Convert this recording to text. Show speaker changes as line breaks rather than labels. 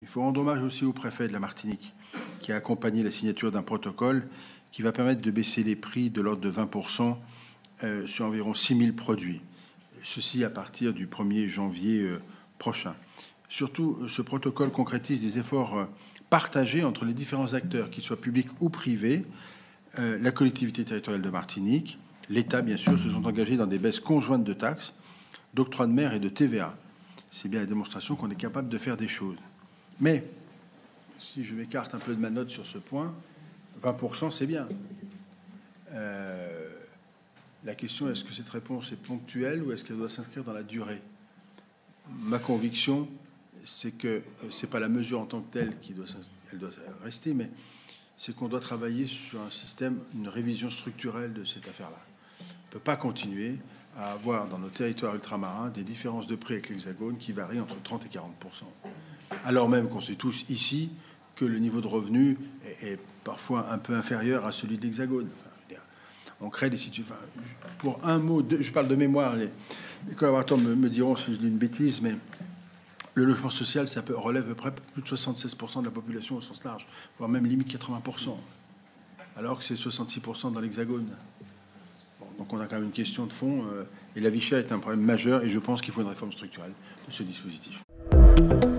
faut rendre hommage aussi au préfet de la Martinique qui a accompagné la signature d'un protocole qui va permettre de baisser les prix de l'ordre de 20% sur environ 6 000 produits. Ceci à partir du 1er janvier prochain. Surtout, ce protocole concrétise des efforts partagés entre les différents acteurs, qu'ils soient publics ou privés. La collectivité territoriale de Martinique, l'État, bien sûr, se sont engagés dans des baisses conjointes de taxes, d'octroi de mer et de TVA. C'est bien la démonstration qu'on est capable de faire des choses. Mais, si je m'écarte un peu de ma note sur ce point, 20%, c'est bien. La question, est-ce que cette réponse est ponctuelle ou est-ce qu'elle doit s'inscrire dans la durée? Ma conviction, c'est que ce n'est pas la mesure en tant que telle qui doit rester, mais c'est qu'on doit travailler sur un système, une révision structurelle de cette affaire-là. On ne peut pas continuer à avoir dans nos territoires ultramarins des différences de prix avec l'Hexagone qui varient entre 30 et 40%. Alors même qu'on sait tous ici que le niveau de revenu est parfois un peu inférieur à celui de l'Hexagone. Enfin, on crée des situations... Enfin, pour un mot, je parle de mémoire, les collaborateurs me diront si je dis une bêtise, mais le logement social, ça relève à peu près plus de 76% de la population au sens large, voire même limite 80%, alors que c'est 66% dans l'Hexagone. Bon, donc on a quand même une question de fond, et la vie chère est un problème majeur, et je pense qu'il faut une réforme structurelle de ce dispositif.